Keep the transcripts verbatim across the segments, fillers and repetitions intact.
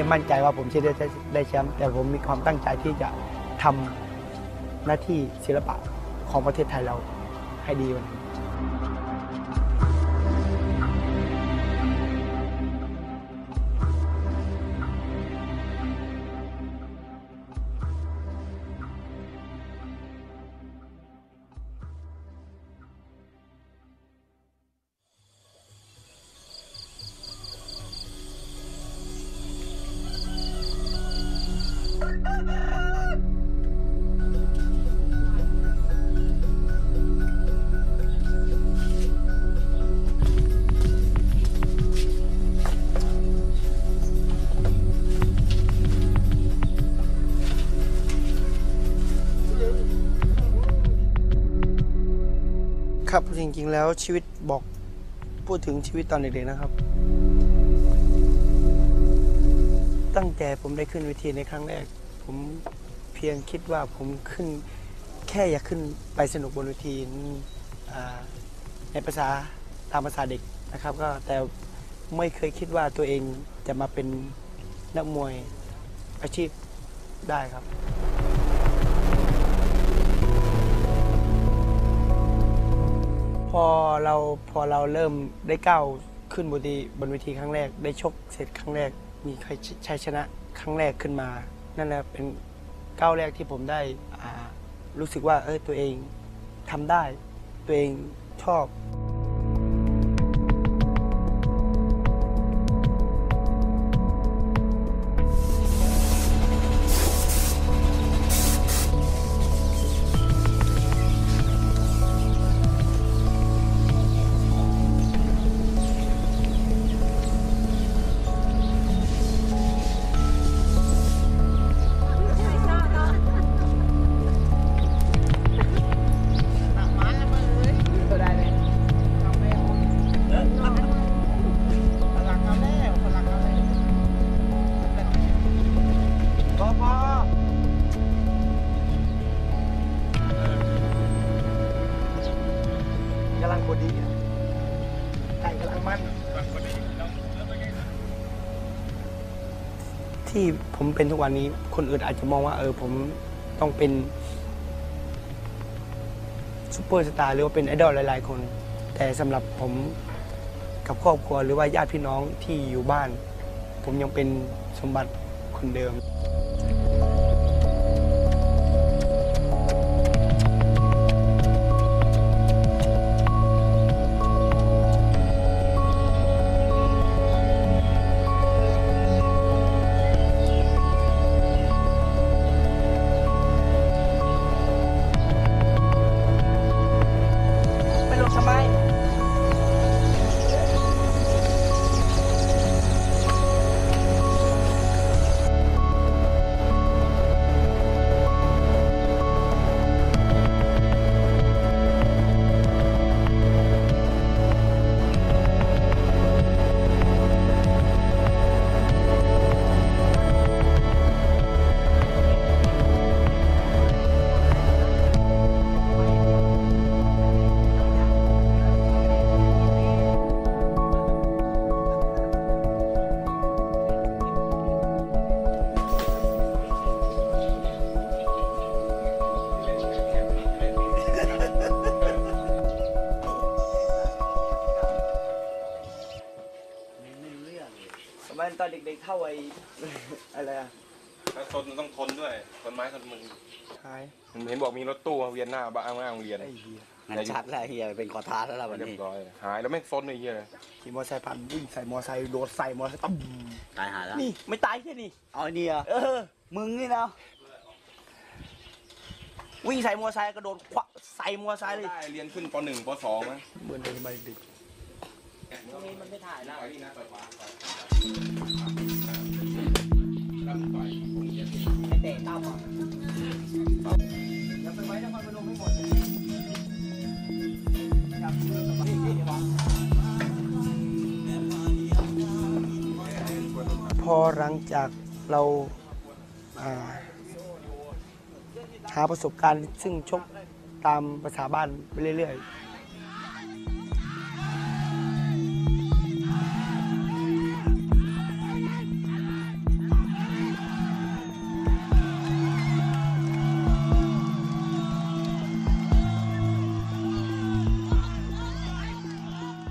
มั่นใจว่าผมจะได้ได้แชมป์แต่ผมมีความตั้งใจที่จะทำหน้าที่ศิลปะของประเทศไทยเราให้ดีกว่านี้ครับจริงๆแล้วชีวิตบอกพูดถึงชีวิตตอนเด็กๆนะครับตั้งแต่ผมได้ขึ้นเวทีในครั้งแรกผมเพียงคิดว่าผมขึ้นแค่อยากขึ้นไปสนุกบนเวทีในภาษาตามภาษาเด็กนะครับก็แต่ไม่เคยคิดว่าตัวเองจะมาเป็นนักมวยอาชีพได้ครับพอเราพอเราเริ่มได้ก้าวขึ้นบนเวทีบนเวทีครั้งแรกได้ชกเสร็จครั้งแรกมีใครชัยชนะครั้งแรกขึ้นมานั่นแหละเป็นก้าวแรกที่ผมได้รู้สึกว่าเออตัวเองทำได้ตัวเองชอบที่ผมเป็นทุกวันนี้คนอื่นอาจจะมองว่าเออผมต้องเป็นซุปเปอร์สตาร์หรือว่าเป็นไอดอลหลายๆคนแต่สำหรับผมกับครอบครัวหรือว่าญาติพี่น้องที่อยู่บ้านผมยังเป็นสมบัติคนเดิมตอนเด็กๆเท่าไอ้อะไรอะถ้าทนต้องทนด้วยทนไม้ทนมือใช่เห็นบอกมีรถตู้มาเวียนหน้าบ้านหน้าโรงเรียนไอ้เหี้ยงั้นชัดแล้วเฮียเป็นขอทานแล้วล่ะวันนี้เรียบร้อยหายแล้วไม่ซนเลยเฮียขี่มอเตอร์ไซค์ผ่านวิ่งใส่มอเตอร์ไซค์โดดใส่มอเตอร์ไซค์ตั้มตายหาแล้วนี่ไม่ตายแค่นี้เอาเนี่ยเออมึงนี่นะวิ่งใส่มอเตอร์ไซค์กระโดดควักใส่มอเตอร์ไซค์เลยได้เรียนขึ้นปหนึ่งปสองมั้ยเหมือนเดิมไปดิตรงนี้มันไม่ถ่ายนะนี่นะต่อยขวาเตะตั้มอ่ะอย่าไปไว้นครพนมให้หมดจับมือกับพี่พอหลังจากเราหาประสบการณ์ซึ่งชกตามภาษาบ้านไปเรื่อยๆ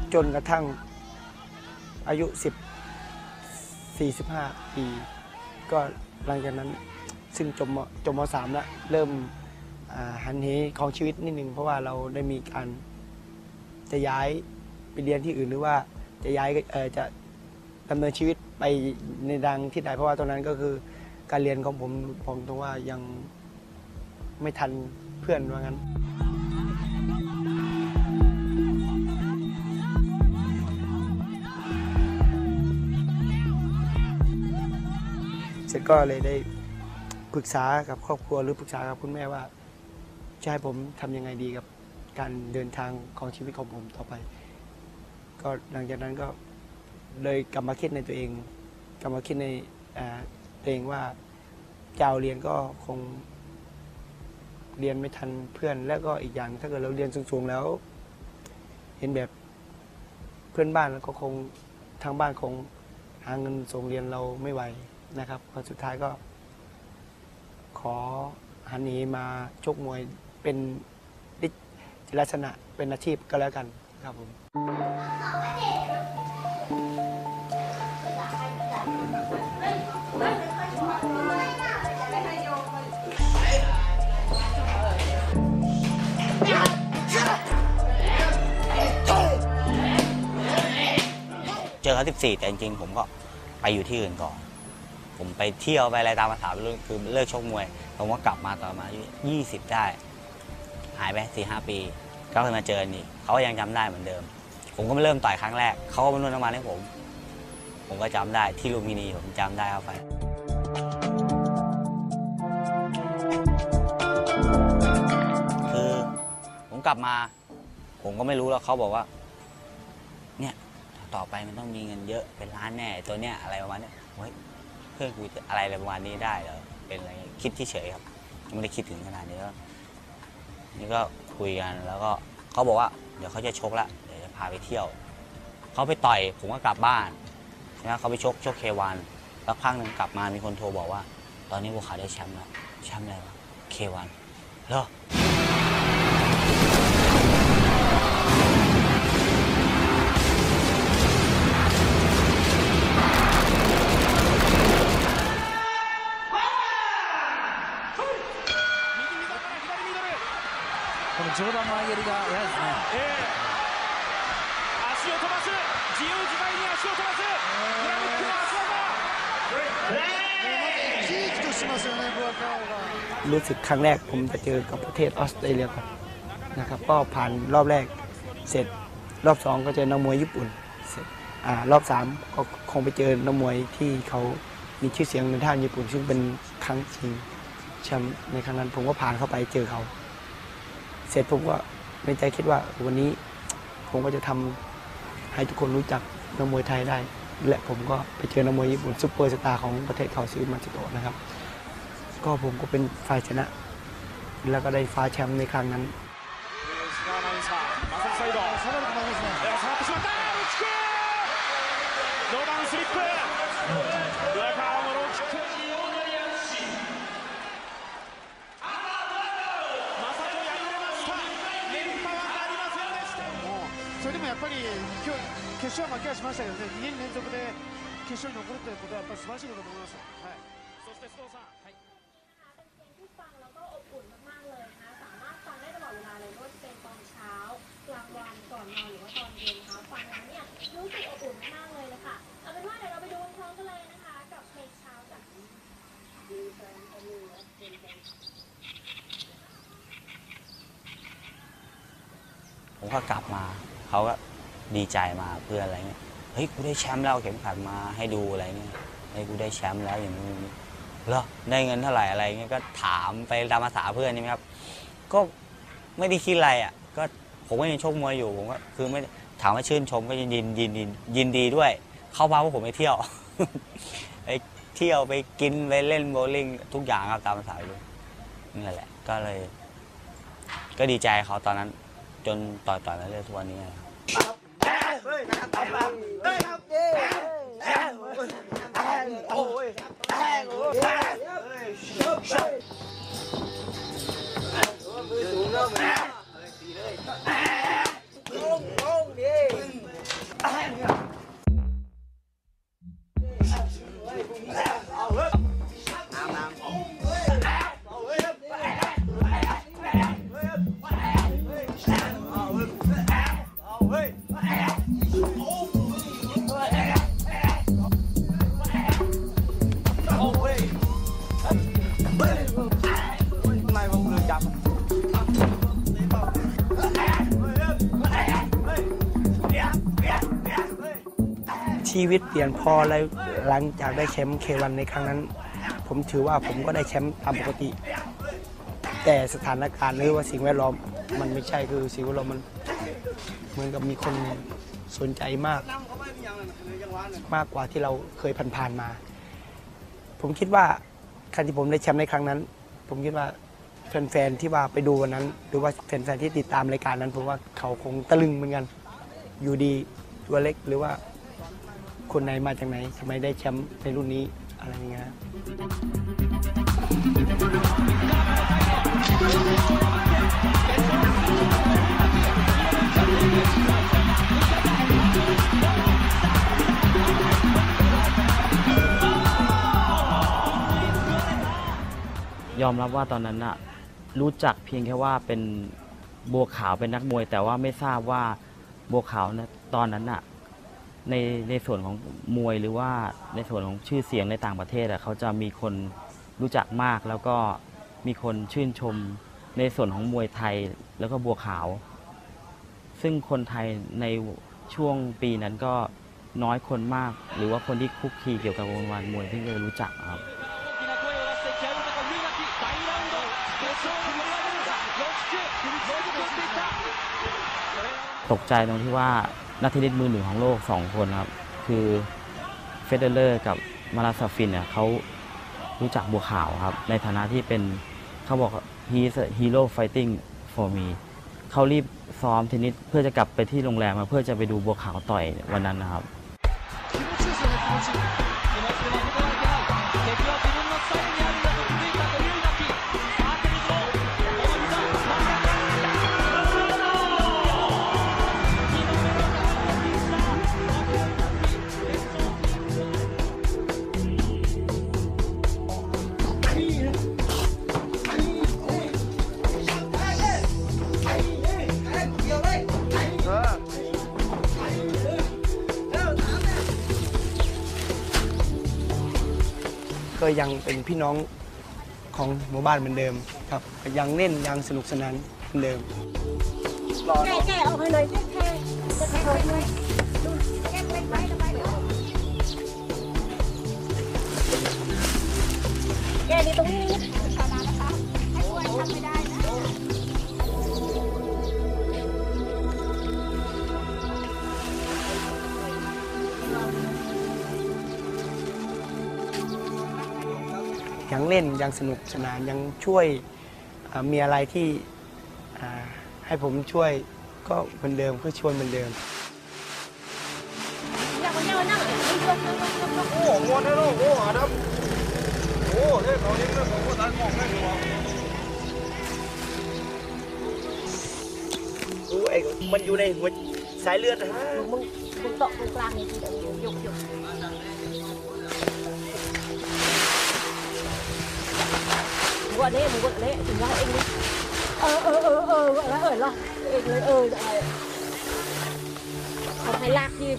จนกระทั่งอายุสิบสี่สิบห้าปีก็หลังจากนั้นซึ่งจบจบมสามแล้วเริ่มหันเหของชีวิตนิดนึงเพราะว่าเราได้มีการจะย้ายไปเรียนที่อื่นหรือว่าจะย้ายจะดำเนินชีวิตไปในดังที่ไหนเพราะว่าตอนนั้นก็คือการเรียนของผมผมตรงว่ายังไม่ทันเพื่อนว่างั้นเสร็จก็เลยได้ปรึกษากับครอบครัวหรือปรึกษากับคุณแม่ว่าจะให้ผมทำยังไงดีกับการเดินทางของชีวิตของผมต่อไปก็หลังจากนั้นก็เลยกลับมาคิดในตัวเองกลับมาคิดในตัวเองว่าจะเอาเรียนก็คงเรียนไม่ทันเพื่อนแล้วก็อีกอย่างถ้าเกิดเราเรียนสูงๆแล้วเห็นแบบเพื่อนบ้านแล้วก็คงทางบ้านคงหาเงินส่งเรียนเราไม่ไหวนะครับพอสุดท้ายก็ขอหันหนีมาชกมวยเป็นลักษณะเป็นอาชีพก็แล้วกันครับผมเจอเขาสิบสี่แต่จริงๆผมก็ไปอยู่ที่อื่นก่อนผมไปเที่ยวไปอะไรตามภาษาคือเลิกชกมวยผมก็กลับมาต่อมาอายุยี่สิบได้หายไปสี่ห้าปีก็เคยมาเจอนี่เขายังจำได้เหมือนเดิมผมก็มาเริ่มต่อยครั้งแรกเขาก็มานวดน้ำมันให้ผมผมก็จำได้ที่ลุมพินีผมจำได้เอาไปคือผมกลับมาผมก็ไม่รู้แล้วเขาบอกว่าเนี่ยต่อไปมันต้องมีเงินเยอะเป็นล้านแน่ตัวเนี้ยอะไรประมาณนี้เฮ้ยเพื่อนกูอะไรประมาณนี้ได้เหรอเป็นอะไรคิดที่เฉยครับไม่ได้คิดถึงขนาดนี้แล้วนี่ก็คุยกันแล้วก็เขาบอกว่าเดี๋ยวเขาจะชกละเดี๋ยวจะพาไปเที่ยวเขาไปต่อยผมก็กลับบ้านนะเขาไปชกชกเควันแล้วพักหนึ่งกลับมามีคนโทรบอกว่าตอนนี้บัวขาวได้แชมป์แล้วแชมป์อะไรวะเควันเหรอ上段前蹴りが嫌ですね。ええー、足を飛ばす、自由自在に足を飛ばす、グラミックの足技。生き生きとしますよね、ブアカオが。 รู้สึกครั้งแรกผมจะเจอกับประเทศออสเตรเลียก่อนนะครับก็ผ่านรอบแรกเสร็จรอบสองก็เจอนักมวยญี่ปุ่นเสร็จอ่ารอบสามก็คงไปเจอนักมวยที่เขามีชื่อเสียงในทางญี่ปุ่นซึ่งเป็นครั้งชิงแชมป์ในครั้งนั้นผมก็ผ่านเข้าไปเจอเขาเสร็จผมก็ในใจคิดว่าวันนี้ผมก็จะทำให้ทุกคนรู้จักนักมวยไทยได้และผมก็ไปเจอนักมวยญี่ปุ่นซุปเปอร์สตาร์ของประเทศเขาชื่อมัตสึโตะนะครับก็ผมก็เป็นฝ่ายชนะแล้วก็ได้ฟ้าแชมป์ในครั้งนั้นそれでもやっぱり今日決勝は負けはしましたけどね、にねん連続で決勝に残るということはやっぱり素晴らしいことだと思います。はい。そして須藤さん。はい。 ที่ฟังแล้วก็อบอุ่นมากๆเลยนะคะสามารถฟังได้ตลอดเวลาเลยไม่ว่าจะเป็นตอนเช้ากลางวันก่อนนอนหรือว่าตอนเย็นนะคะฟังแล้วเนี่ยรู้สึกอบอุ่นมากเลยนะคะเอาเป็นว่าเดี๋ยวเราไปดูพร้อมกันเลยนะคะกับเพลงเช้าจากดีแฟนกันเลยเป็นเพลงผมก็กลับมาเขาก็ดีใจมาเพื่อนอะไรเงี้ยเฮ้ยกูได้แชมป์แล้วเข็มขัดมาให้ดูอะไรเงี้ยเฮ้ยกูได้แชมป์แล้วอย่างนี้เหรอได้เงินเท่าไหร่อะไรเงี้ยก็ถามไปตามภาษาเพื่อนใช่ไหมครับก็ไม่ได้คิดอะไรอ่ะก็ผมก็ยังชกมวยอยู่ผมก็คือไม่ถามว่าชื่นชมก็ยินยินยินยินดีด้วยเข้าพาพวกผมไปเที่ยวไปเที่ยวไปกินไปเล่นโบว์ลิ่งทุกอย่างครับตามภาษาเลยนี่แหละก็เลยก็ดีใจเขาตอนนั้นจนต่อยต่อยมาเรื่อยทุกวันนี้ชีวิตเปลี่ยนพอแล้วหลังจากได้แชมป์เควันในครั้งนั้น ผมถือว่าผมก็ได้แชมป์ตามปกติ แต่สถานการณ์หรือว่าสิ่งแวดล้อมมันไม่ใช่คือสิ่งแวดล้อมมันเหมือนกับมีคนสนใจมากมากกว่าที่เราเคยผ่านๆมา ผมคิดว่าการที่ผมได้แชมป์ในครั้งนั้น ผมคิดว่าแฟนๆที่ว่าไปดูวันนั้นหรือว่าแฟนๆที่ติดตามรายการนั้นผมว่าเขาคงตะลึงเหมือนกันอยู่ดีตัวเล็กหรือว่าคนไหนมาจากไหนทำไมได้แชมป์ในรุ่นนี้อะไรอย่างเงี้ยยอมรับว่าตอนนั้นน่ะรู้จักเพียงแค่ว่าเป็นบัวขาวเป็นนักมวย แต่ว่าไม่ทราบว่าบัวขาวนะตอนนั้นน่ะในในส่วนของมวยหรือว่าในส่วนของชื่อเสียงในต่างประเทศอ่ะเขาจะมีคนรู้จักมาก แล้วก็มีคนชื่นชมในส่วนของมวยไทยแล้วก็บัวขาว ซึ่งคนไทยในช่วงปีนั้นก็น้อยคนมาก หรือว่าคนที่คุกคีเกี่ยวกับวงการมวยที่จะรู้จักครับตกใจตรงที่ว่านักเทนนิสมือหนึ่งของโลกสองคนครับคือเฟเดอเลอร์กับมาราซาฟินเนี่ยเขารู้จักบัวขาวครับในฐานะที่เป็นเขาบอก he is a hero fighting for me เขารีบซ้อมเทนนิสเพื่อจะกลับไปที่โรงแรมมาเพื่อจะไปดูบัวขาวต่อยวันนั้นนะครับก็ยังเป็นพี่น้องของหมู่บ้านเหมือนเดิมครับยังเล่นยังสนุกสนานเหมือนเดิมแก้แก้ออกให้หน่อยแก้แก้จะกระโดดเลยดูแก้เล็กไว้ทำไมเดี๋ยวแก้ดีตรงนี้ชนะนะคะให้ควรทำไม่ได้นะยังเล่นยังสนุกสนานยังช่วยมีอะไรที่ให้ผมช่วยก็เหมือนเดิมก็ช่วยเหมือนเดิมโอ้โหได้แล้วโอ้อาดัมโอ้เฮ้ยเขาเลี้ยงแล้วเขาก็ตัดมองได้ดีวะโอ้ไอ้มันอยู่ในหัวสายเลือดนะฮะมึงมึงตกตรงกลางนี่ทีเดียวยกยกว่าเนี้มึงว่าเนี้ถึงว่าเองนี่เออเออเออเออแล้วเออเหรอเองเลยเอออะไรเขาให้ลากที่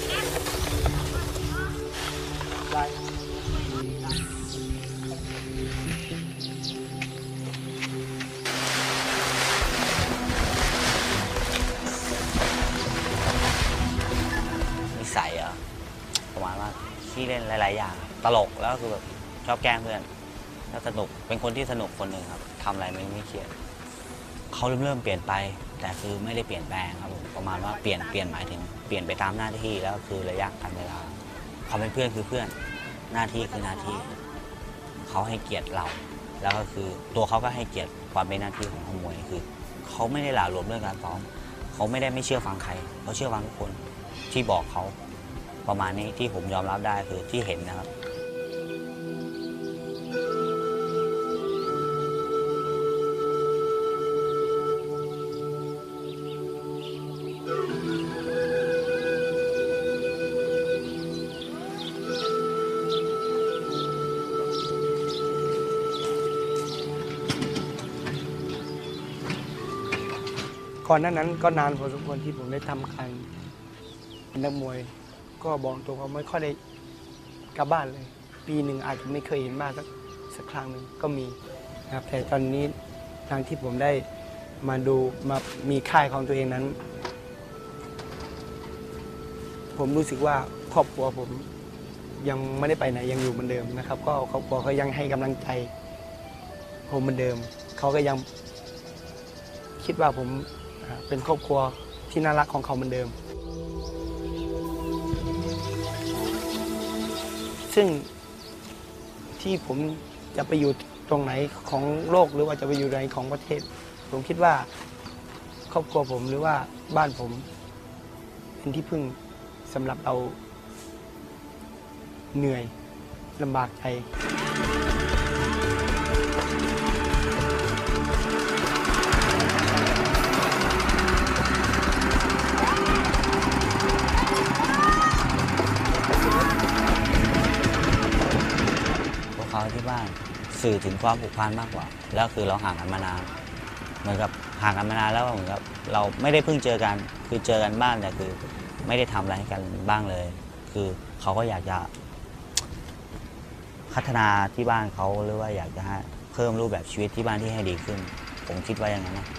นิสัยอ่ะประมาณว่าขี้เล่นหลายๆอย่างตลกแล้วคือแบบชอบแกล้งเพื่อนแล้วสนุกเป็นคนที่สนุกคนหนึ่งครับทำอะไรไม่ไม่เครียดเขาเริ่มเริ่มเปลี่ยนไปแต่คือไม่ได้เปลี่ยนแปลงครับผมประมาณว่าเปลี่ยนเปลี่ยนหมายถึงเปลี่ยนไปตามหน้าที่แล้วคือระยะการเวลาความเป็นเพื่อนคือเพื่อนหน้าที่คือหน้าที่เขาให้เกียรติเราแล้วก็คือตัวเขาก็ให้เกียรติความเป็นหน้าที่ของนักมวยคือเขาไม่ได้หละหลวมเรื่องการซ้อมเขาไม่ได้ไม่เชื่อฟังใครเขาเชื่อฟังทุกคนที่บอกเขาประมาณนี้ที่ผมยอมรับได้คือที่เห็นนะครับก่อนหน้านั้นก็นานพอสมควรที่ผมได้ทำการเป็นนักมวยก็บอกตัวว่าไม่ค่อยได้กลับบ้านเลยปีหนึ่งอาจจะไม่เคยเห็นบ้านสักสักครั้งหนึ่งก็มีนะครับแต่ตอนนี้ทางที่ผมได้มาดูมามีค่ายของตัวเองนั้นผมรู้สึกว่าครอบครัวผมยังไม่ได้ไปไหนยังอยู่เหมือนเดิมนะครับ ก็ครอบครัวเขายังให้กำลังใจผมเหมือนเดิมเขาก็ยังคิดว่าผมเป็นครอบครัวที่น่ารักของเขาเหมือนเดิมซึ่งที่ผมจะไปอยู่ตรงไหนของโลกหรือว่าจะไปอยู่ไหนของประเทศผมคิดว่าครอบครัวผมหรือว่าบ้านผมเป็นที่พึ่งสำหรับเราเหนื่อยลำบากใจพวกเขาที่บ้านสื่อถึงความผูกพันมากกว่าแล้วคือเราห่างกันมานานเหมือนกับห่างกันมานานแล้วเหมือนกับเราไม่ได้เพิ่งเจอกันคือเจอกันบ้างแต่คือไม่ได้ทำอะไรให้กันบ้างเลยคือเขาก็อยากจะพัฒนาที่บ้านเขาหรือว่าอยากจะเพิ่มรูปแบบชีวิตที่บ้านที่ให้ดีขึ้นผมคิดว่าอย่างนั้นนะ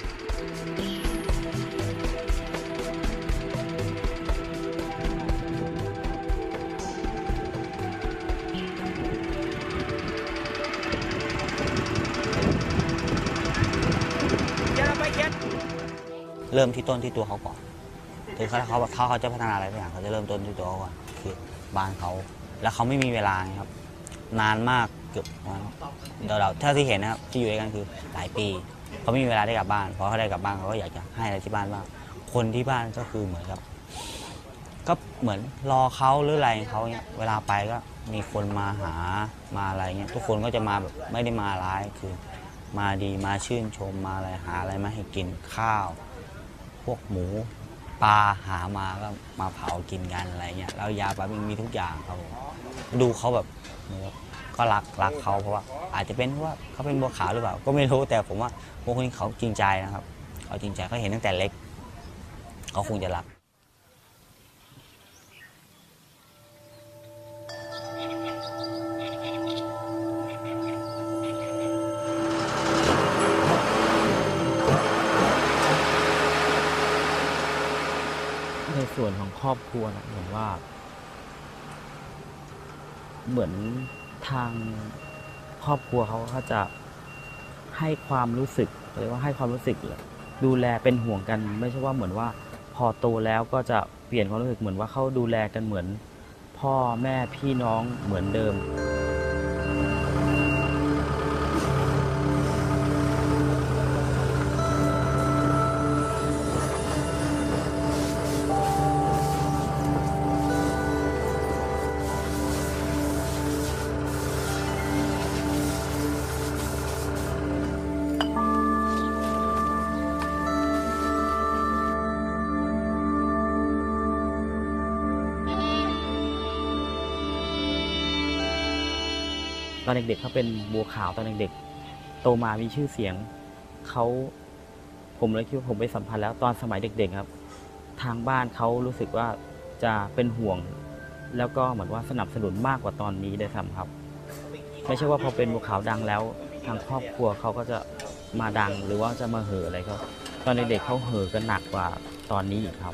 เริ่มที่ต้นที่ตัวเขาก่อนคือเขาเขาเขาเขาจะพัฒนาอะไรบางอย่างเขาจะเริ่มต้นที่ตัวเขาก่อนคือบ้านเขาแล้วเขาไม่มีเวลาครับนานมากเกือบเดี๋ยวเราถ้าที่เห็นนะครับที่อยู่ด้วยกันคือหลายปีเขาไม่มีเวลาได้กลับบ้านเพราะเขาได้กลับบ้านเขาก็อยากจะให้อะไรที่บ้านบ้างคนที่บ้านก็คือเหมือนกับก็เหมือนรอเขาหรืออะไรเขาเนี่ยเวลาไปก็มีคนมาหามาอะไรเงี้ยทุกคนก็จะมาแบบไม่ได้มาร้ายคือมาดีมาชื่นชมมาอะไรหาอะไรมาให้กินข้าวพวกหมูปลาหามาก็มาเผากินกันอะไรเงี้ยแล้วยาปลามีทุกอย่างครับผมดูเขาแบบก็รักรักเขาเพราะว่าอาจจะเป็นเพราะว่าเขาเป็นบัวขาวหรือเปล่าก็ไม่รู้แต่ผมว่าพวกคนนี้เขาจริงใจนะครับเขาจริงใจเขาเห็นตั้งแต่เล็กเขาคงจะรักในส่วนของครอบครัวนะผมว่าเหมือนทางครอบครัวเขาเขาจะให้ความรู้สึกหรือว่าให้ความรู้สึกดูแลเป็นห่วงกันไม่ใช่ว่าเหมือนว่าพอโตแล้วก็จะเปลี่ยนความรู้สึกเหมือนว่าเขาดูแลกันเหมือนพ่อแม่พี่น้องเหมือนเดิมตอนเด็กๆเขาเป็นบัวขาวตอนเด็กๆโตมามีชื่อเสียงเขาผมเลยคิดว่าผมไปสัมผัสแล้วตอนสมัยเด็กๆครับทางบ้านเขารู้สึกว่าจะเป็นห่วงแล้วก็เหมือนว่าสนับสนุนมากกว่าตอนนี้ด้วยซ้ำครับไม่ใช่ว่าพอเป็นบัวขาวดังแล้วทางครอบครัวเขาก็จะมาดังหรือว่าจะมาเห่ออะไรเขาตอนเด็กๆเขาเห่อกันหนักกว่าตอนนี้อีกครับ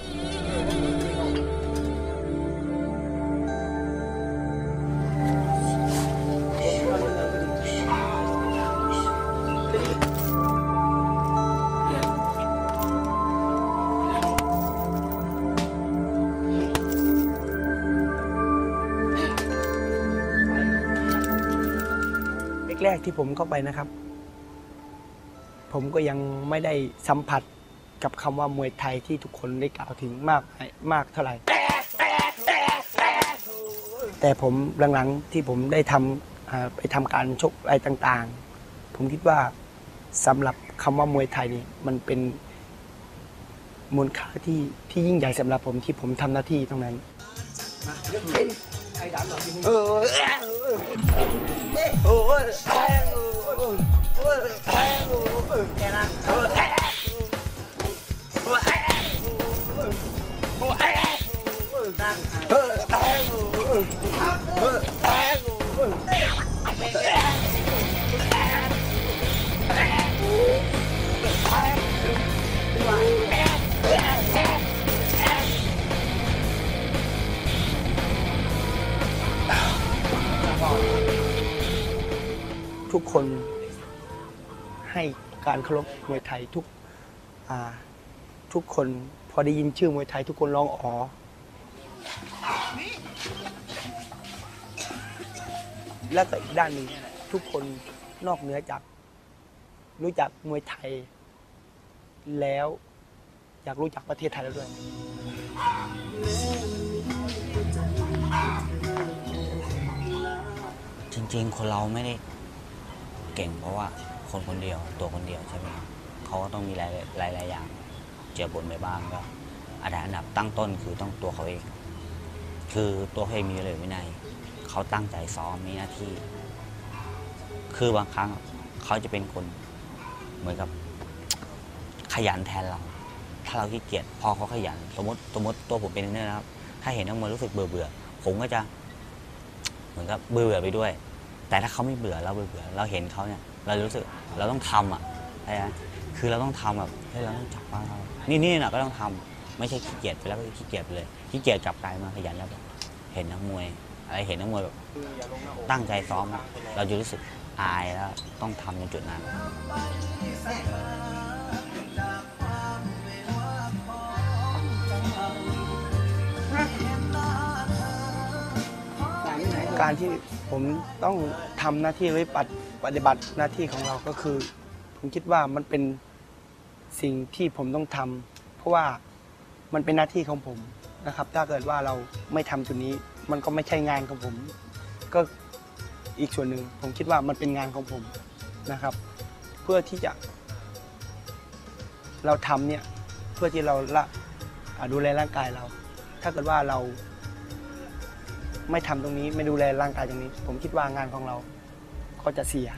แรกที่ผมเข้าไปนะครับผมก็ยังไม่ได้สัมผัสกับคำว่ามวยไทยที่ทุกคนได้กล่าวถึงมากมากเท่าไหร่แต่ผมหลังๆที่ผมได้ทำไปทำการชกอะไรต่างๆผมคิดว่าสำหรับคำว่ามวยไทยนี่มันเป็นมูลค่าที่ที่ยิ่งใหญ่สำหรับผมที่ผมทำหน้าที่ตรงนั้นเออโอ้ยแค่นั้นทุกคนให้การเคารพมวยไทยทุกทุกคนพอได้ยินชื่อมวยไทยทุกคนร้องอ๋อแล้วก็อีกด้านหนึ่งทุกคนนอกเหนือจากรู้จักมวยไทยแล้วอยากรู้จักประเทศไทยแล้วด้วยจริงๆคนเราไม่ได้เก่งเพราะว่าคนคนเดียวตัวคนเดียวใช่ไหมเขาก็ต้องมีหลายหลายหลายอย่างเจอบนไปบ้างก็อันดับตั้งต้นคือต้องตัวเขาเองคือตัวเขาเองมีเลยวินัยเขาตั้งใจซ้อมมีหน้าที่คือบางครั้งเขาจะเป็นคนเหมือนกับขยันแทนเราถ้าเราขี้เกียจพอเขาขยันสมมติสมมติตัวผมเป็นเนี่ยนะครับถ้าเห็นนักมวยรู้สึกเบื่อเบื่อผมก็จะเหมือนกับเบื่อเบื่อไปด้วยแต่ถ้าเขาไม่เบื่อเราเบื่อเบื่อเราเห็นเขาเนี่ยเรารู้สึกเราต้องทำอ่ะใช่ไหมคือเราต้องทำแบบเฮ้ยเราต้องจับบ้างเรานี่นี่นะก็ต้องทำไม่ใช่ขี้เกียจไปแล้วก็ขี้เกียจไปเลยขี้เกียจกลับกลายมาขยันแล้วแบบเห็นนักมวยอะไรเห็นนักมวยแบบตั้งใจซ้อมเราจะรู้สึกอายแล้วต้องทำในจุดนั้นการที่ผมต้องทำหน้าที่หรือปฏิบัติหน้าที่ของเราก็คือผมคิดว่ามันเป็นสิ่งที่ผมต้องทำเพราะว่ามันเป็นหน้าที่ของผมนะครับถ้าเกิดว่าเราไม่ทำตัวนี้มันก็ไม่ใช่งานของผมก็อีกส่วนหนึ่งผมคิดว่ามันเป็นงานของผมนะครับเพื่อที่จะเราทำเนี่ยเพื่อที่เราละดูแลร่างกายเราถ้าเกิดว่าเราไม่ทำตรงนี้ไม่ดูแลร่างกายตรงนี้ผมคิดว่างานของเราก็จะเสีย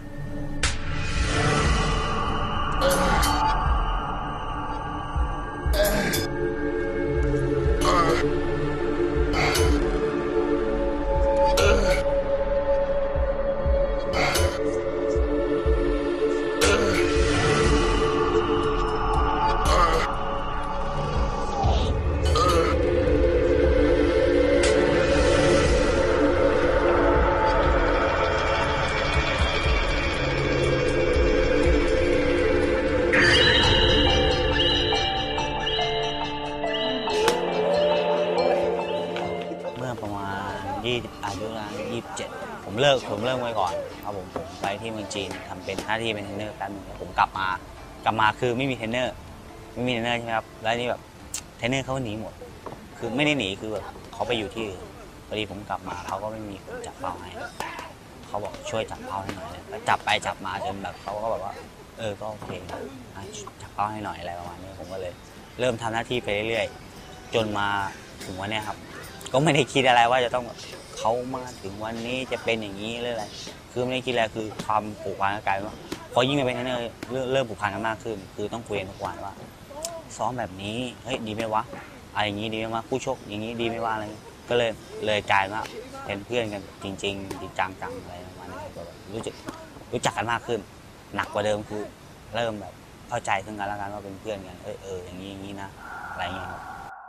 อายุประมาณยี่สิบเจ็ดผมเลิกผมเลิกไว้ก่อนครับผมผมไปที่เมืองจีนทำเป็นหน้าที่เป็นเทรนเนอร์แป๊บนึงผมกลับมากลับมาคือไม่มีเทรนเนอร์ไม่มีเทรนเนอร์ใช่ไหมครับแล้วนี่แบบเทรนเนอร์เขาหนีหมดคือไม่ได้หนีคือแบบเขาไปอยู่ที่อื่นพอดีผมกลับมาเขาก็ไม่มีคนจับเป้าให้เขาบอกช่วยจับเป้าให้หน่อยแล้วจับไปจับมาจนแบบเขาก็แบบว่าเออก็โอเคจับเป้าให้หน่อยอะไรประมาณนี้ผมก็เลยเริ่มทำหน้าที่ไปเรื่อยๆจนมาถึงวันนี้ครับก็ไม่ได้คิดอะไรว่าจะต้องเขามาถึงวันนี้จะเป็นอย่างนี้หรืออะไรคือไม่ได้คิดอะไรคือความผูกพันกับกายว่าพอยิ่งไปเป็นเทรนเนอร์เริ่มผูกพันกันมากขึ้นคือต้องคุยกันทุกวันว่าซ้อมแบบนี้เฮ้ยดีไหมวะอะไรอย่างนี้ดีไหมวะคู่ชกอย่างนี้ดีไหมวะอะไรก็เลยเลยกลายว่าเป็นเพื่อนกันจริงๆจริงจังๆอะไรประมาณนี้ก็รู้จักรู้จักกันมากขึ้นหนักกว่าเดิมคือเริ่มแบบเข้าใจซึ่งกันและกันว่าเป็นเพื่อนกันเออเอออย่างนี้อย่างนี้นะอะไรอย่างเงี้ยครับ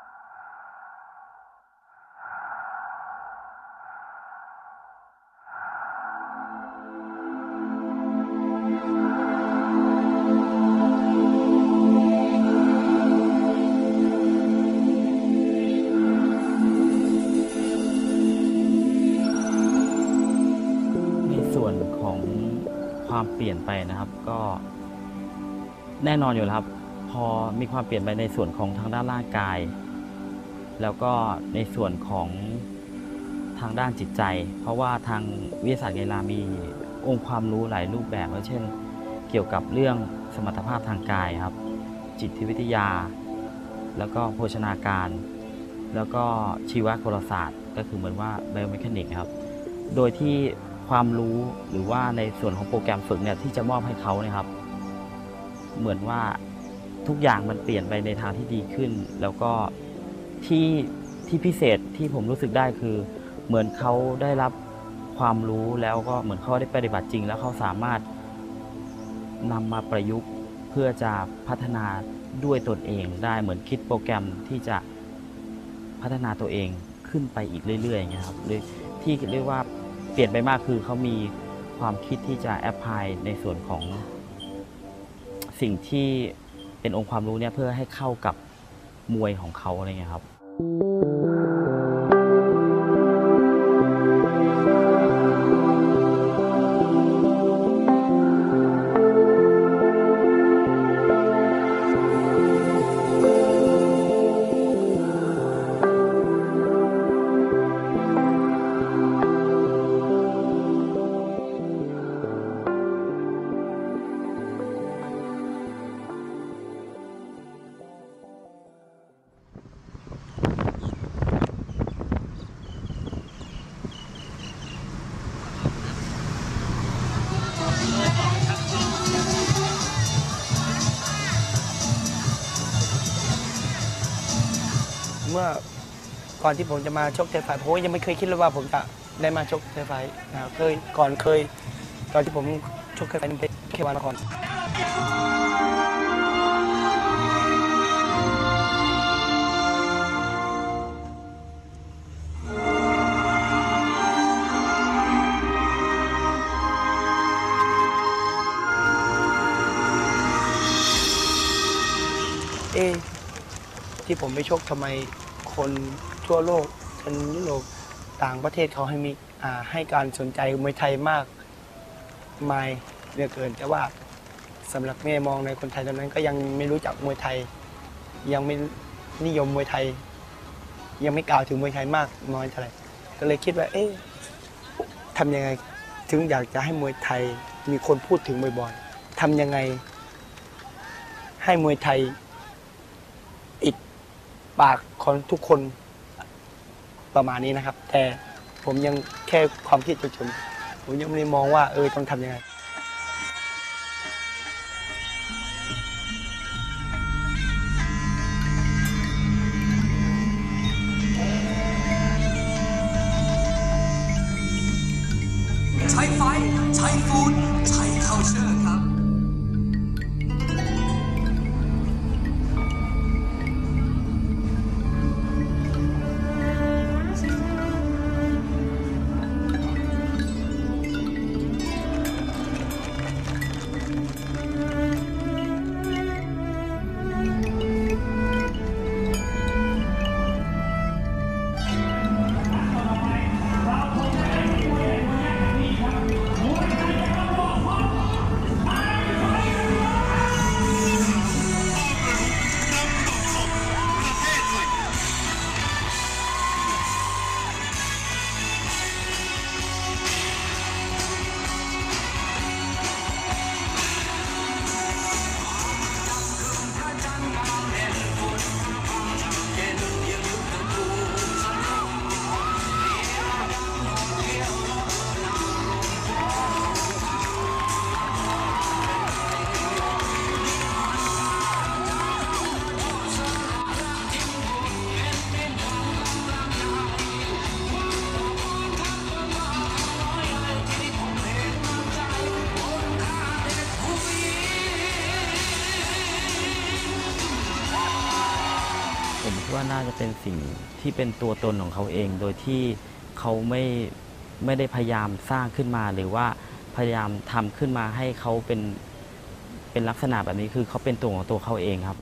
ความเปลี่ยนไปนะครับก็แน่นอนอยู่แล้วครับพอมีความเปลี่ยนไปในส่วนของทางด้านร่างกายแล้วก็ในส่วนของทางด้านจิตใจเพราะว่าทางวิทยาศาสตร์กีฬามีองค์ความรู้หลายรูปแบบเช่นเกี่ยวกับเรื่องสมรรถภาพทางกายครับจิตวิทยาแล้วก็โภชนาการแล้วก็ชีวกลศาสตร์ก็คือเหมือนว่าไบโอเมคานิกครับโดยที่ความรู้หรือว่าในส่วนของโปรแกรมฝึกเนี่ยที่จะมอบให้เขาเนี่ยครับเหมือนว่าทุกอย่างมันเปลี่ยนไปในทางที่ดีขึ้นแล้วก็ที่ที่พิเศษที่ผมรู้สึกได้คือเหมือนเขาได้รับความรู้แล้วก็เหมือนเขาได้ปฏิบัติจริงแล้วเขาสามารถนำมาประยุกต์เพื่อจะพัฒนาด้วยตนเองได้เหมือนคิดโปรแกรมที่จะพัฒนาตัวเองขึ้นไปอีกเรื่อยๆอย่างเงี้ยครับหรือที่เรียกว่าเปลี่ยนไปมากคือเขามีความคิดที่จะแอพพลายในส่วนของสิ่งที่เป็นองค์ความรู้เนี่ยเพื่อให้เข้ากับมวยของเขาอะไรเงี้ยครับเมื่อก่อนที่ผมจะมาชกเทไฟผมยังไม่เคยคิดเลยว่าผมจะได้มาชกเทไฟนะครับเคยก่อนเคยตอนที่ผมชกเทไฟเป็นเควันนครเอที่ผมไปชกทำไมคนทั่วโลกคนยุโรปต่างประเทศเขาให้มีให้การสนใจมวยไทยมากมายเหลือเกินแต่ว่าสำหรับแม่มองในคนไทยตอนนั้นก็ยังไม่รู้จักมวยไทยยังไม่นิยมมวยไทยยังไม่กล่าวถึงมวยไทยมากน้อยเท่าไหร่ก็เลยคิดว่าเอ๊ะทำยังไงถึงอยากจะให้มวยไทยมีคนพูดถึงบ่อยๆทำยังไงให้มวยไทยอิดปากของทุกคนประมาณนี้นะครับแต่ผมยังแค่ความคิดเฉยๆผมยังไม่ได้มองว่าเออต้องทำยังไงใช้ไฟใช้ฟูดใช้เคาเชอร์ครับผมคิดว่าน่าจะเป็นสิ่งที่เป็นตัวตนของเขาเองโดยที่เขาไม่ไม่ได้พยายามสร้างขึ้นมาหรือว่าพยายามทำขึ้นมาให้เขาเป็นเป็นลักษณะแบบนี้คือเขาเป็นตัวของตัวเขาเองครับ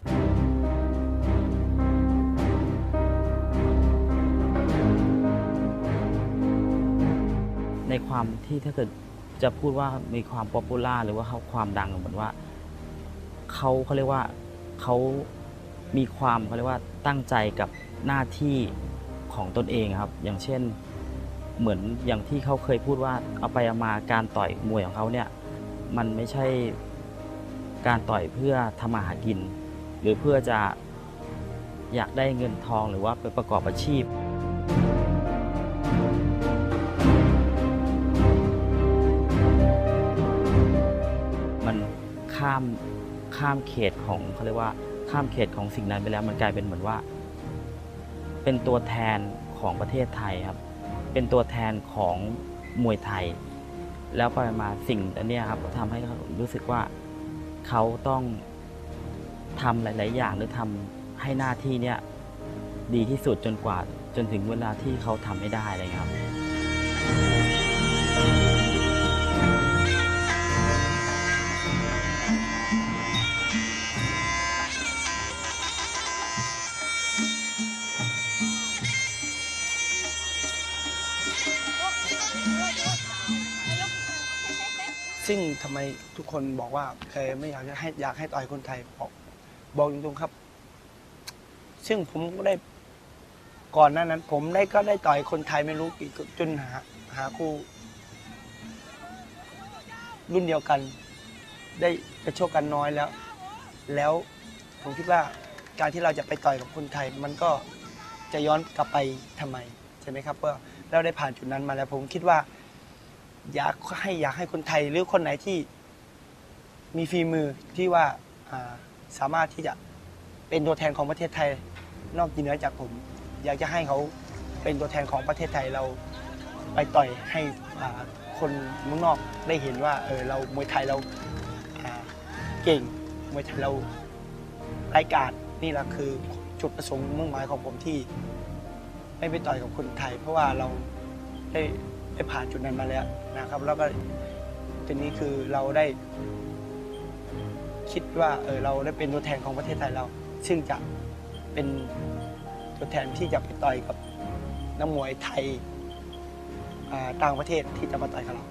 ในความที่ถ้าเกิดจะพูดว่ามีความป๊อปปูล่าหรือว่าเขาความดังเหมือนว่าเขาเขาเรียกว่าเขามีความเขาเรียกว่าตั้งใจกับหน้าที่ของตนเองครับอย่างเช่นเหมือนอย่างที่เขาเคยพูดว่าเอาไปเอามาการต่อยมวยของเขาเนี่ยมันไม่ใช่การต่อยเพื่อทำมาหากินหรือเพื่อจะอยากได้เงินทองหรือว่าไปประกอบอาชีพมันข้ามข้ามเขตของเขาเรียกว่าข้ามเขตของสิ่งนั้นไปแล้วมันกลายเป็นเหมือนว่าเป็นตัวแทนของประเทศไทยครับเป็นตัวแทนของมวยไทยแล้วไปมาสิ่งอันนี้ครับทำให้เขารู้สึกว่าเขาต้องทำหลายๆอย่างหรือทำให้หน้าที่เนี้ยดีที่สุดจนกว่าจนถึงเวลาที่เขาทำไม่ได้เลยครับซึ่งทำไมทุกคนบอกว่าเคยไม่อยากจะให้อยากให้ต่อยคนไทยบอกบอกตรงๆครับ ซึ่งผมก็ได้ก่อนหน้านั้น ผมได้ก็ได้ต่อยคนไทยไม่รู้กี่จนหาหาคู่รุ่นเดียวกัน ได้จะโชคกันน้อยแล้ว แล้วผมคิดว่าการที่เราจะไปต่อยกับคนไทย มันก็จะย้อนกลับไปทำไมใช่ไหมครับว่าเราได้ผ่านจุดนั้นมาแล้ว ผมคิดว่า อยากให้อยากให้คนไทยหรือคนไหนที่มีฝีมือที่ว่าสามารถที่จะเป็นตัวแทนของประเทศไทยนอกเหนือจากผม อยากจะให้เขาเป็นตัวแทนของประเทศไทยเราไปต่อยให้คนเมืองนอกได้เห็นว่าเออเรามวยไทยเราเก่งมวยไทยเรารายการนี่แหละคือจุดประสงค์มุ่งหมายของผมที่ไม่ไปต่อยกับคนไทย เพราะว่าเราได้ได้ผ่านจุดนั้นมาแล้วนะครับ แล้วก็ทีนี้คือเราได้คิดว่าเออเราได้เป็นตัวแทนของประเทศไทยเราซึ่งจะเป็นตัวแทนที่จะไปต่อยกับนักมวยไทยต่างประเทศที่จะมาต่อยกับเรา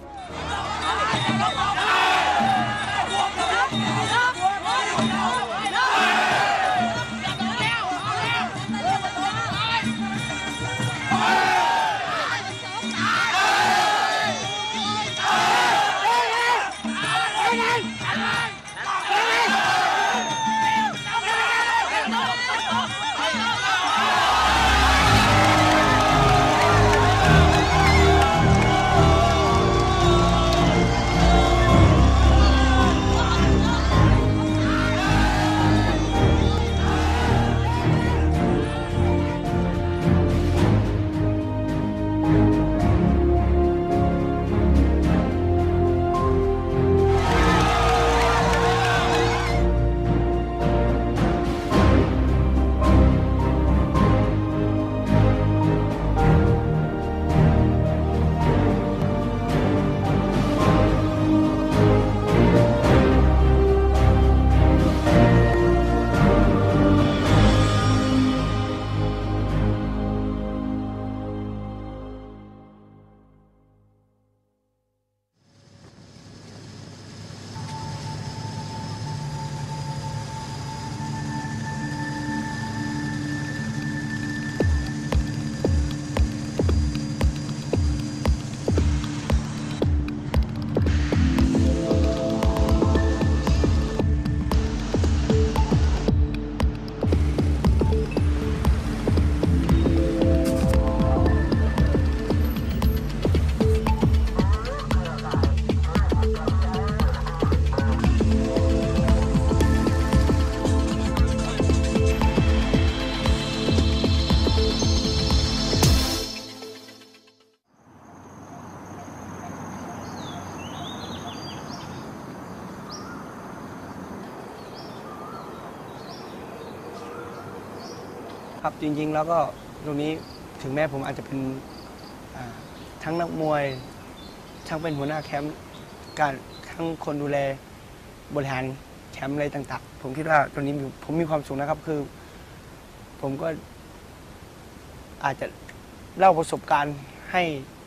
ครับจริงๆแล้วก็ตรงนี้ถึงแม้ผมอาจจะเป็นทั้งนักมวยทั้งเป็นหัวหน้าแคมป์การทั้งคนดูแลบริหารแคมป์อะไรต่างๆผมคิดว่าตรงนี้ผมมีความสุขนะครับคือผมก็อาจจะเล่าประสบการณ์ให้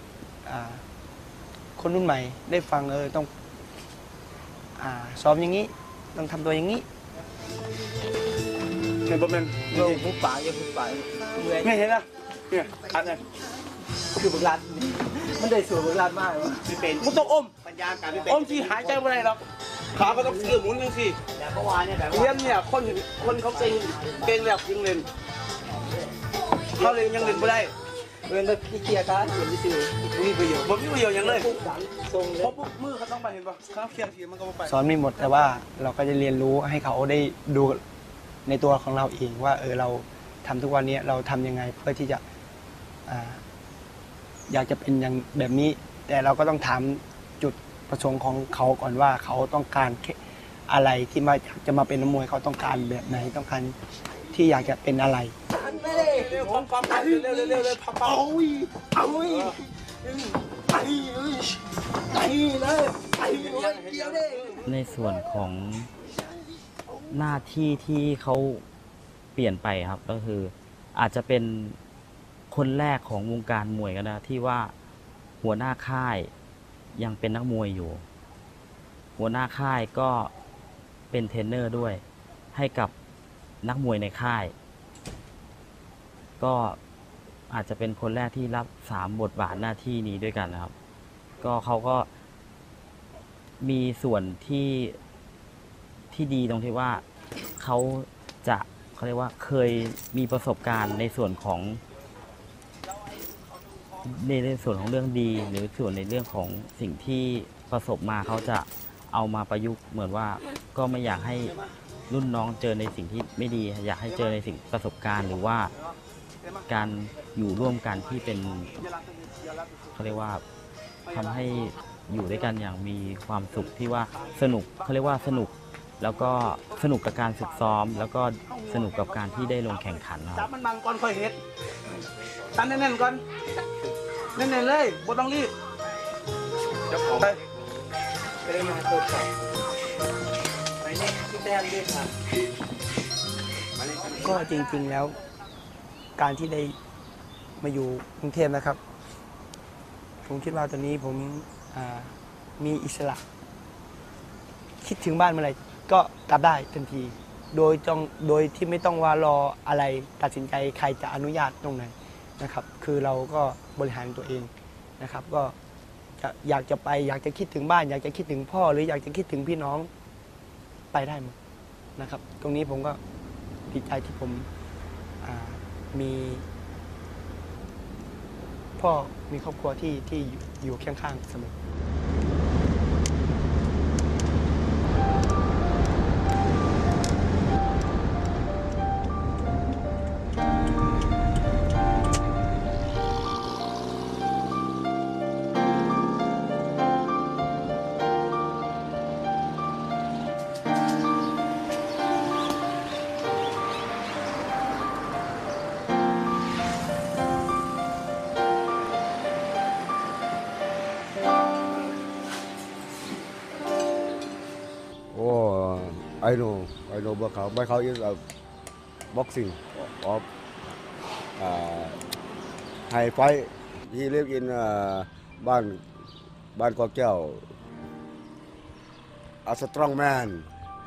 คนรุ่นใหม่ได้ฟังเออต้องซ้อมอย่างนี้ต้องทำตัวอย่างนี้เนี่ยประมาณเราพุกปากยังพุกปากไม่เห็นนะเนี่ยอันนั้นคือบึกลัดมันได้สวยบึกลัดมากเลยไม่เป็นมันต้องอมปัญญาการไม่เป็นอมที่หายใจไม่ได้หรอกขาก็ต้องเสื่อมหมุนยังสิแล้วก็วานเนี่ยแบบเลี้ยงเนี่ยคนคนเขาเก่งเก่งแบบยังเล่นเขาเลยยังเล่นไม่ได้เล่นแบบขี้เกียจกันเล่นที่สื่อมีประโยชน์ผมมีประโยชน์อย่างเลยเพราะมือเขาต้องไปเห็นป่ะเขาเคียงทีมันก็ไปสอนมีหมดแต่ว่าเราก็จะเรียนรู้ให้เขาได้ดูในตัวของเราเองว่าเออเราทำทุกวันนี้เราทำยังไงเพื่อที่จะอ่าอยากจะเป็นอย่างแบบนี้แต่เราก็ต้องถามจุดประสงค์ของเขาก่อนว่าเขาต้องการอะไรที่มาจะมาเป็นนักมวยเขาต้องการแบบไหนต้องการที่อยากจะเป็นอะไรเร็วๆปั๊มๆเร็วๆเร็วๆเร็วๆปั๊มๆเอาอีเอาอีไปเลยไปเลยไปเลยเดี๋ยวดิในส่วนของหน้าที่ที่เขาเปลี่ยนไปครับก็คืออาจจะเป็นคนแรกของวงการมวยกันนะที่ว่าหัวหน้าค่ายยังเป็นนักมวยอยู่หัวหน้าค่ายก็เป็นเทรนเนอร์ด้วยให้กับนักมวยในค่าย ก็อาจจะเป็นคนแรกที่รับสามบทบาทหน้าที่นี้ด้วยกันนะครับ ก็เขาก็มีส่วนที่ที่ดีตรงที่ว่าเขาจะเขาเรียกว่าเคยมีประสบการณ์ในส่วนของในในส่วนของเรื่องดี หรือส่วนในเรื่องของสิ่งที่ประสบมาเขาจะเอามาประยุกต์เหมือนว่าก็ไม่อยากให้รุ่นน้องเจอในสิ่งที่ไม่ดี อยากให้เจอในสิ่งประสบการณ์หรือว่าการอยู่ร่วมกันที่เป็นเขาเรียกว่าทำให้อยู่ด้วยกันอย่างมีความสุขที่ว่าสนุกเขาเรียกว่าสนุกแล้วก็สนุกกับการฝึกซ้อม แล้วก็สนุกกับการที่ได้ลงแข่งขันครับจับมันบังก่อนค่อยเฮ็ดตันแน่นๆก่อนแน่นๆเลยบ่ต้องรีบเจ้าของไปไปเลยมาตัวจับไปเนี่ยที่แต้มด้วยครับก็จริงๆแล้วการที่ได้มาอยู่กรุงเทพนะครับ ผมคิดว่าตอนนี้ผมมีอิสระ คิดถึงบ้านเมื่อไหร่ก็กลับได้ทันที โดยจงโดยที่ไม่ต้องว่ารออะไรตัดสินใจใครจะอนุญาตตรงไหนนะครับ คือเราก็บริหารตัวเองนะครับ ก็จะอยากจะไปอยากจะคิดถึงบ้าน อยากจะคิดถึงพ่อหรืออยากจะคิดถึงพี่น้องไปได้หมดนะครับ ตรงนี้ผมก็ดีใจที่ผมมีพ่อมีครอบครัวที่ที่อยู่ข้างๆเสมอ I know, I know Bakau. Bakau is a boxing of uh, high fight. He live in uh, Ban Ban Kwa Kiao as a strong man.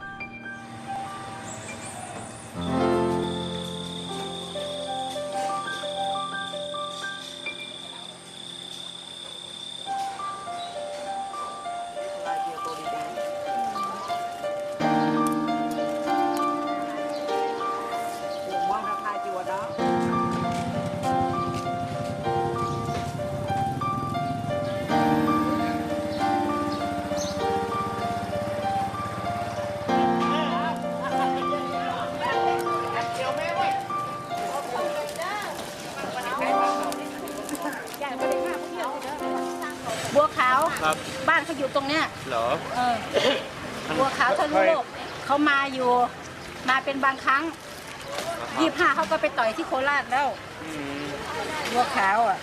บัวขาวบ้านเขาอยู่ตรงเนี้ยเหรอเออบัวขาวทะลุโลกเขามาอยู่มาเป็นบางครั้งยี่ห้าเขาก็ไปต่อยที่โคราชแล้วบัวขาวอ่ะ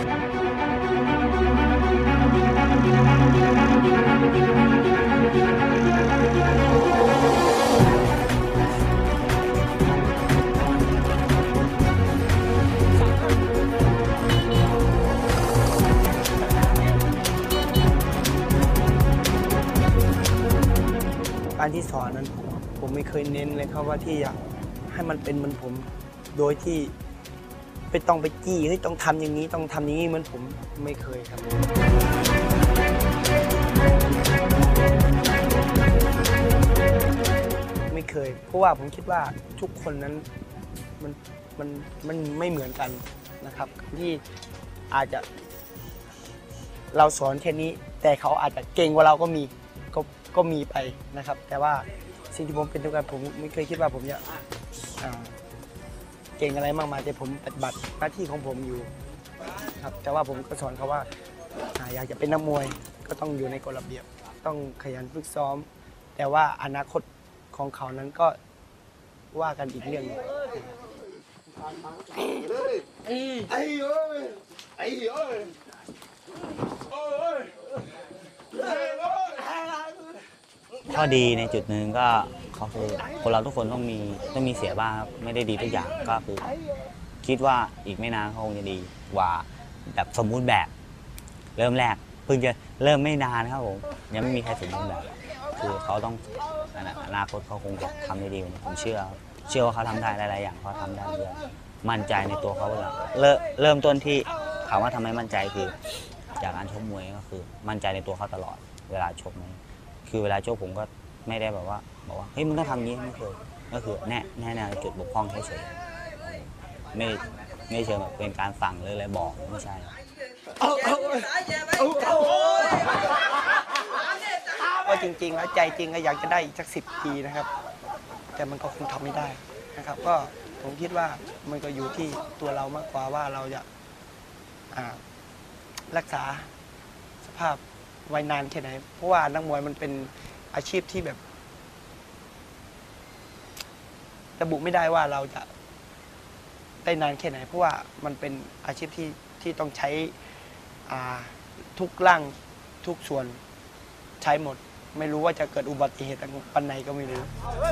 การที่สอนนั้นผมไม่เคยเน้นเลยครับว่าที่อยากให้มันเป็นเหมือนผมโดยที่ไม่ต้องไปจี้เฮ้ยต้องทำอย่างนี้ต้องทำอย่างนี้เหมือนผมไม่เคยครับไม่เคยเพราะว่าผมคิดว่าทุกคนนั้นมันมันมันไม่เหมือนกันนะครับที่อาจจะเราสอนแค่นี้แต่เขาอาจจะเก่งกว่าเราก็มีก็ก็มีไปนะครับแต่ว่าสิ่งที่ผมเป็นทุกการผมไม่เคยคิดว่าผมจะเก่งอะไรมากมายแต่ผมปฏิบัติหน้าที่ของผมอยู่ครับแต่ว่าผมก็สอนเขาว่าอยากจะเป็นนักมวยก็ต้องอยู่ในกฎระเบียบต้องขยันฝึกซ้อมแต่ว่าอนาคตของเขานั้นก็ว่ากันอีกเรื่องนึงไอ้ไอ้เอ้ยไอ้เอ้ยข้อดีในจุดหนึ่งก็เขาคือคนเราทุกคนต้องมีต้องมีเสียบ้างครับไม่ได้ดีทุกอย่างก็คือคิดว่าอีกไม่นานคงจะดีกว่าแบบสมมุติแบบเริ่มแรกเพิ่งจะเริ่มไม่นานครับผมยังไม่มีใครสมมุติแบบคือเขาต้องอนาคตเขาคงจะทำได้ดีผมเชื่อเชื่อว่าเขาทำได้หลายๆอย่างเขาทำได้เยอะมั่นใจในตัวเขาเลยเริ่มเริ่มต้นที่ถามว่าทำไมมั่นใจคือจากการชกมวยก็คือมั่นใจในตัวเขาตลอดเวลาชกมวยคือเวลาชกผมก็ไม่ได้แบบว่าบอกว่าเฮ้ยมึงต้องทำอย่างนี้ไม่เคยก็คือแน่แน่แน่จุดบกพร่องเฉยๆไม่ไม่เชิงแบบเป็นการสั่งเลยเลยบอกไม่ใช่ก็จริงๆแล้วใจจริงก็อยากจะได้อีกสักสิบปีนะครับแต่มันก็คงทำไม่ได้นะครับก็ผมคิดว่ามันก็อยู่ที่ตัวเรามากกว่าว่าเราจะรักษาสภาพไว้นานแค่ไหนเพราะว่านักมวยมันเป็นอาชีพที่แบบระบุไม่ได้ว่าเราจะได้นานแค่ไหนเพราะว่ามันเป็นอาชีพที่ที่ต้องใช้ทุกร่างทุกส่วนใช้หมดไม่รู้ว่าจะเกิดอุบัติเหตุวันไหนก็ไม่รู้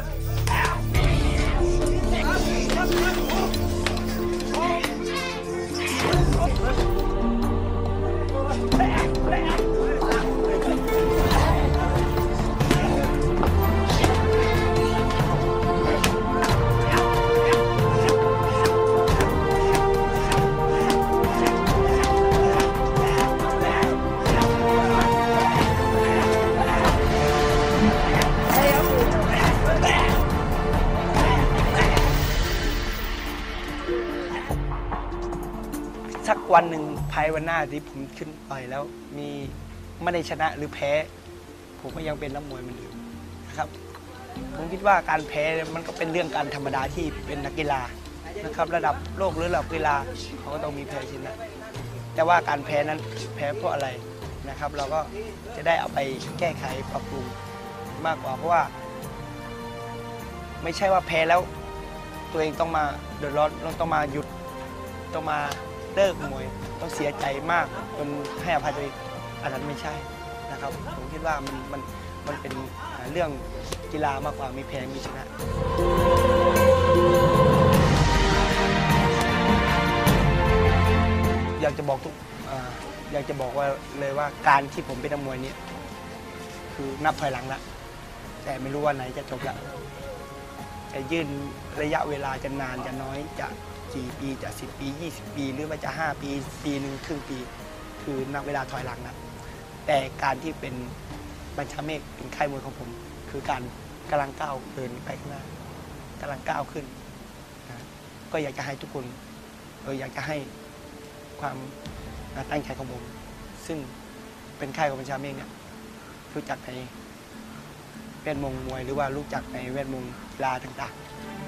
สักวันหนึ่งภายวันหน้าที่ผมขึ้นต่อยแล้วมีไม่ได้ชนะหรือแพ้ผมก็ยังเป็นนักมวยเหมือนเดิมนะครับผมคิดว่าการแพ้มันก็เป็นเรื่องการธรรมดาที่เป็นนักกีฬานะครับระดับโลกหรือระดับกีฬาเขาก็ต้องมีแพ้ชนะแต่ว่าการแพ้นั้นแพ้เพราะอะไรนะครับเราก็จะได้เอาไปแก้ไขปรับปรุงมากกว่าเพราะว่าไม่ใช่ว่าแพ้แล้วตัวเองต้องมาเดือดร้อนต้องมาหยุดต้องมาเลิกมวยต้องเสียใจมากจนให้อภัยตัวเองอันนั้นไม่ใช่นะครับผมคิดว่ามันมันมันเป็นเรื่องกีฬามากกว่ามีแพ้มีชนะอยากจะบอกทุกอยากจะบอกว่าเลยว่าการที่ผมเป็นนักมวยเนี่ยคือนับถอยหลังละแต่ไม่รู้ว่าไหนจะจบละจะยื่นระยะเวลาจะนานจะน้อยจะกี่ปีจะสิบปียี่สิบปีหรือว่าจะห้าปีปีหนึ่งครึ่งปีคือนับเวลาถอยหลังนะแต่การที่เป็นบัญชาเมฆเป็นค่ายมวยของผมคือการกำลังก้าวเดินไปข้างหน้ากำลังก้าวขึ้นนะก็อยากจะให้ทุกคนเอออยากจะให้ความตั้งใจของผมซึ่งเป็นค่ายของบัญชาเมฆเนี่ยรู้จักในแวดวงมวยหรือว่ารู้จักในแวดวงกีฬาต่างๆ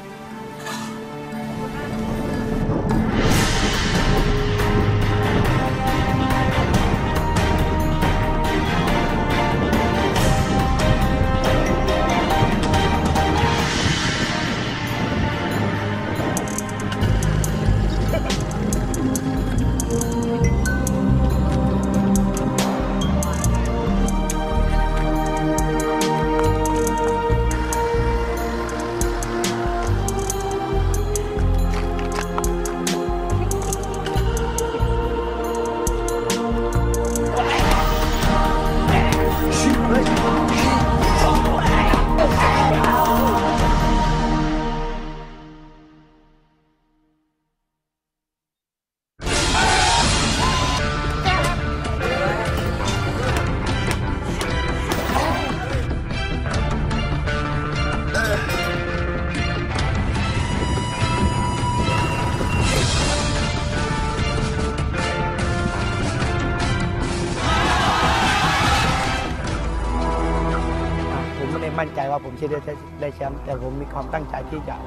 มั่นใจว่าผมจะได้ได้แชมป์แต่ผมมีความตั้งใจที่จะ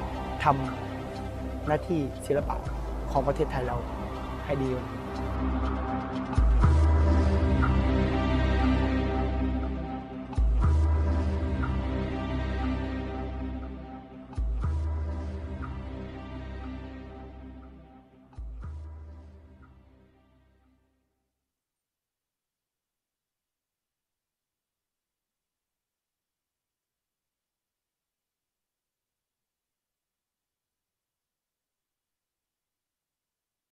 ทำหน้าที่ศิลปะของประเทศไทยเราให้ดีกว่านี้